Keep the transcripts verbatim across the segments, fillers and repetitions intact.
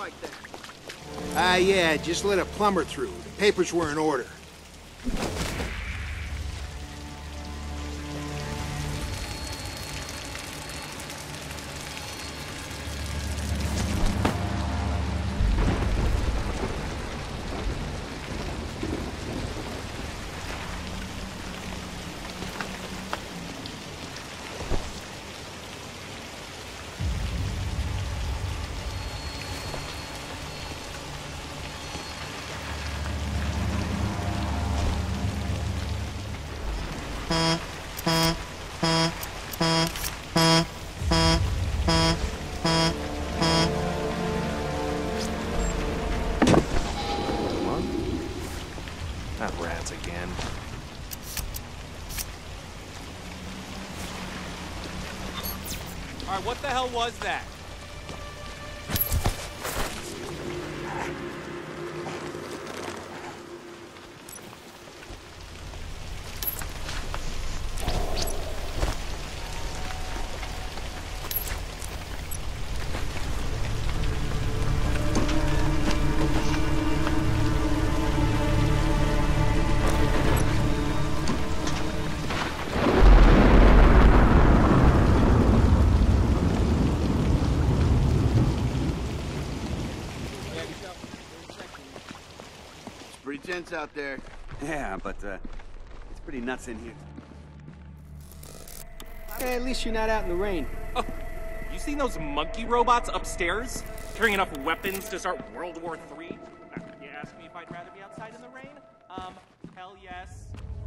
like that? Ah, uh, yeah, just let a plumber through. The papers were in order. Alright, what the hell was that? Pretty tense out there. Yeah, but uh, it's pretty nuts in here. Hey, at least you're not out in the rain. Oh, you seen those monkey robots upstairs? Carrying enough weapons to start World War Three? Uh, you asked me if I'd rather be outside in the rain? Um, hell yes.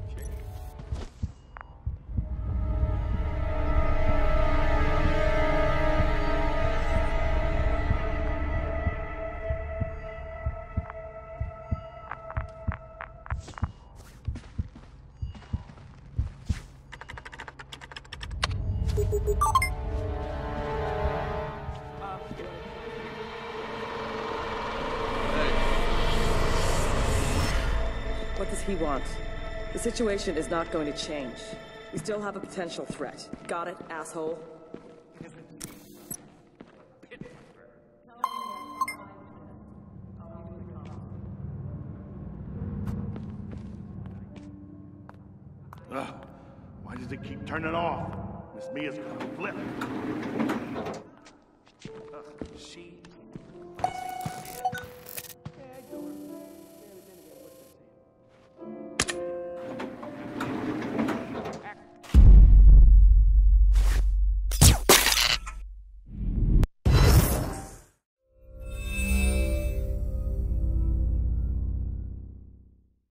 What does he want? The situation is not going to change. We still have a potential threat. Got it, asshole? Ugh, why does it keep turning off? Miss Mia's gonna flip. Ugh, she